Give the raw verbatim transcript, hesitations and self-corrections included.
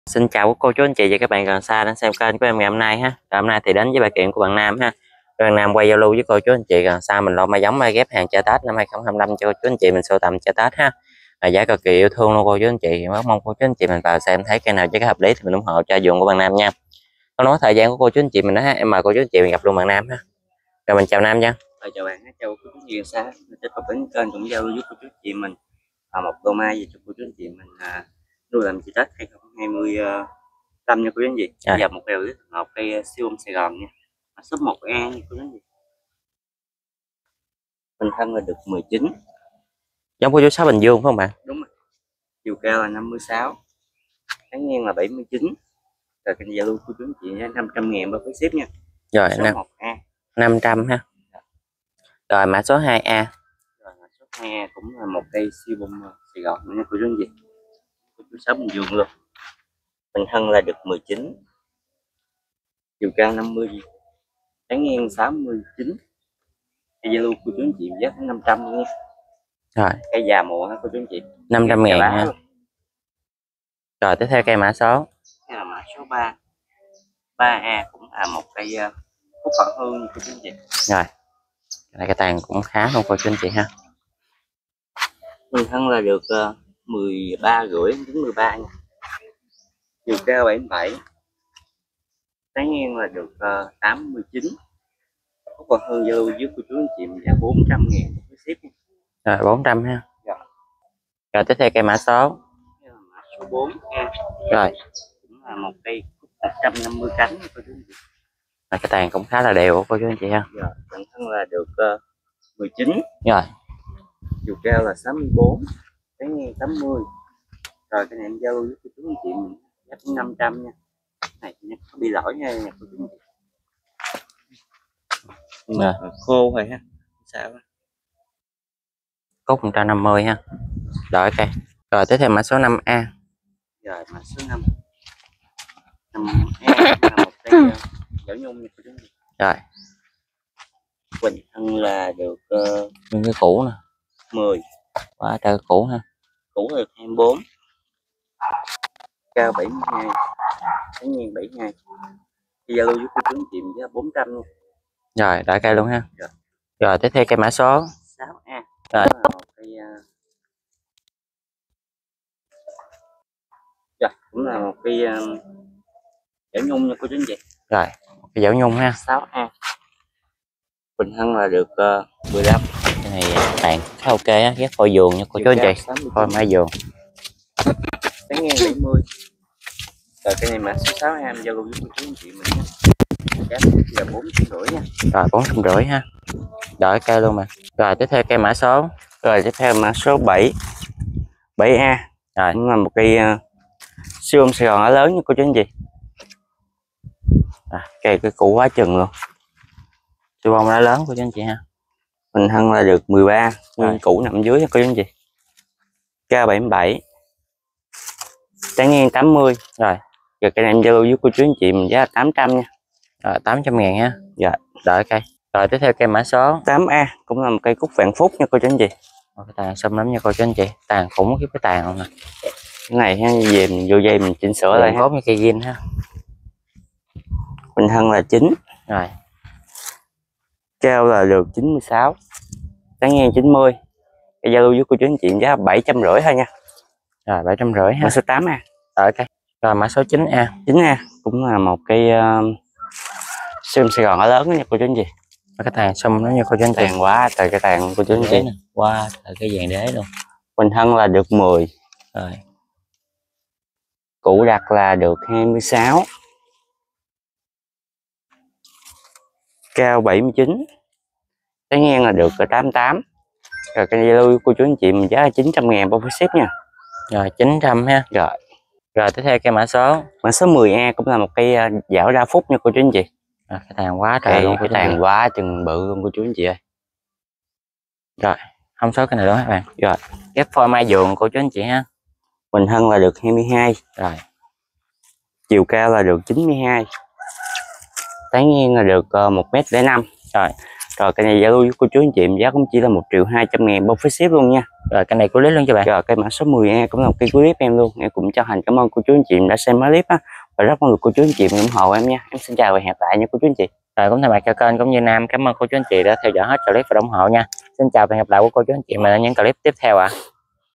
Xin chào cô chú anh chị và các bạn gần xa đang xem kênh của em ngày hôm nay ha. Ngày hôm nay thì đến với bài kiện của bạn Nam ha. Bạn Nam quay giao lưu với cô chú anh chị gần xa mình lo mai giống mai ghép hàng chợ Tết năm hai không hai lăm cho cô chú anh chị mình sưu tầm chợ Tết ha. À, giá cực kỳ yêu thương luôn cô chú anh chị. Rất mong cô chú anh chị mình vào xem thấy cây nào giá hợp lý thì mình ủng hộ cho vườn của bạn Nam nha. Không nói thời gian của cô chú anh chị mình đó ha, em mời cô chú anh chị mình gặp luôn bạn Nam ha. Rồi mình chào Nam nha. Rồi, chào bạn, chào cô chú anh chị gần xa. Tiếp tục đến kênh cũng giao lưu với cô chú anh chị mình à, một lô mai về cho cô chú anh chị mình à, nuôi làm chi Tết hai không hai lăm nha cô chú anh chị. Giờ một bèo với một cây siêu âm Sài Gòn nha, số một A nha cô chú anh chị. Mình thân là được mười chín. Giống cô chú Sáu Bình Dương phải không bạn? Đúng rồi. Chiều cao là năm mươi sáu, tháng ngang là bảy mươi chín. Rồi kênh giao lưu cô chú anh chị năm trăm ngàn bao phí ship nha. Rồi số một A năm trăm ha. Rồi mã số hai A. Rồi mã số hai A cũng là một cây siêu bông Sài Gòn nha cô chú anh chị. Cô chú Sáu Bình Dương luôn. Mình thân là được mười chín, chiều cao năm mươi, tháng ngang sáu mươi chín. Cây Zalo cô chú anh chị giá năm trăm luôn nha. Rồi cây già mùa ha cô chú anh chị, năm trăm ngàn nha. Rồi tiếp theo cây mã số đây là mã số ba, ba A cũng là một cây cúc phận hương cô chú anh chị. Rồi này cái tàn cũng khá luôn cô chú anh chị ha. Mình thân là được uh, mười ba rưỡi đến mười ba nha. Chiều cao bảy mươi bảy, tháng ngang là được uh, tám mươi chín. Cúc phận hương Zalo với cô chú anh chị giá bốn trăm ngàn với ship nha. Rồi bốn trăm ha. Rồi. Rồi tiếp theo cây mã số Đây là mã số bốn A. Rồi Cũng là một cây cúc một trăm năm mươi cánh cô chú anh chị. cái tàn cũng khá là đều cô chú anh chị ha. Rồi, bản thân là được uh, mười chín. Rồi Chiều cao là sáu mươi bốn, tháng ngang tám mươi. Rồi cái này em giao với cô chú anh chị mình giá năm trăm nha. Này nó bị lỗi nha nha cô chú anh chị. Rồi. Khô rồi ha. Sao cúc một trăm năm mươi ha. Rồi cây. Rồi tiếp theo mã số năm A. Rồi mã số năm. năm A là một cây dẻo nhung nha cô chú anh chị. Rồi Quỳnh thân là được uh, những cái cũ nè. mười. Quá trời cũ ha. Cũ là được hai mươi bốn. Cao bảy mươi hai, tháng ngang bảy mươi hai. Thì giao lưu với cô chú anh chị giá bốn trăm nha. Rồi đợi cây luôn ha. Rồi, rồi tiếp theo cây mã số sáu A. Rồi. Là một cây uh... rồi cũng là một cây uh... dẻo nhung nha cô chú anh chị. Rồi cái dẻo nhung ha. sáu A. Bình thân là được uh, mười lăm. Cái này tàn khá ok á, ghép phôi vườn nha cô chú anh chị. Phôi mai vườn. Tháng ngang bảy mươi. Rồi cái này mã số sáu A giao lưu với cô chú anh chị mình nha. Giá là bốn trăm rưỡi nha. Rồi bốn trăm rưỡi ha. Đợi cây luôn mà. Rồi tiếp theo cây mã số. Rồi tiếp theo mã số bảy, bảy A. Rồi cũng là một cây uh, siêu âm Sài Gòn ở lớn nha cô chú anh chị. À, cây cái cũ quá chừng luôn. Siêu bông đã lớn cô chú anh chị ha. Mình thân là được mười ba, nguyên cũ nằm dưới nha cô chú anh chị. Cao bảy mươi bảy, tháng ngang tám mươi. Rồi rồi cây này em giao lưu với cô chú anh chị mình giá tám trăm nha. Rồi tám trăm ngàn ha. Dạ. Đợi cây. Rồi tiếp theo cây mã số tám A cũng là một cây cúc vạn phúc nha cô chú anh chị. Rồi, cái tàn xâm lắm nha cô chú anh chị. Tàn khủng cái cái tàn luôn nè. Cái này ha, về mình vô dây mình chỉnh sửa lại tốt như cây zin ha. Mình thân là chín. Rồi Cao là được chín mươi sáu, tháng ngang chín mươi. Cái giao lưu với cô chú anh chị giá bảy trăm rưỡi thôi nha. Rồi bảy trăm rưỡi ha. Mã số tám A. Đợi cây. Rồi mã số chín A. chín A cũng là một cây uh, siêu Sài Gòn ở lớn đó nha cô chú anh chị. Cái tàn xâm nó như cô chú anh chị. Tàn quá trời cái tàn cô chú anh chị. Qua wow, cái vàng đế luôn. Bình thân là được mười. Rồi cũ đặt là được hai mươi sáu, cao bảy mươi chín, tháng ngang là được tám mươi tám. Rồi cái giao lưu cô chú anh chị mình giá là chín trăm ngàn bao phí ship nha. Rồi chín trăm ha. Rồi rồi tiếp theo cây mã số mã số mười A cũng là một cây dảo đa phúc nha cô chú anh chị. À, cái tàn quá trời luôn, cái tàn quá chừng bự luôn cô chú anh chị ơi. Rồi không số cái này đó các bạn. Rồi ghép phôi mai vườn cô chú anh chị ha. Bình thân là được hai mươi hai. Rồi chiều cao là được chín mươi hai, tán ngang là được uh, một mét lẻ năm. Rồi Rồi cây này giao lưu với cô chú anh chị giá cũng chỉ là một triệu hai trăm ngàn bao phí ship luôn nha. Rồi cây này của clip luôn cho bạn. Rồi cây mã số mười e cũng là một cây clip em luôn, em cũng chân thành cảm ơn cô chú anh chị đã xem mấy clip á, và rất mong được cô chú anh chị ủng hộ em nha. Em xin chào và hẹn gặp lại nha cô chú anh chị. Rồi cũng thay mặt cho kênh cũng như Nam cảm ơn cô chú anh chị đã theo dõi hết clip và ủng hộ nha. Xin chào và hẹn gặp lại của cô chú anh chị mà ở những clip tiếp theo ạ. À.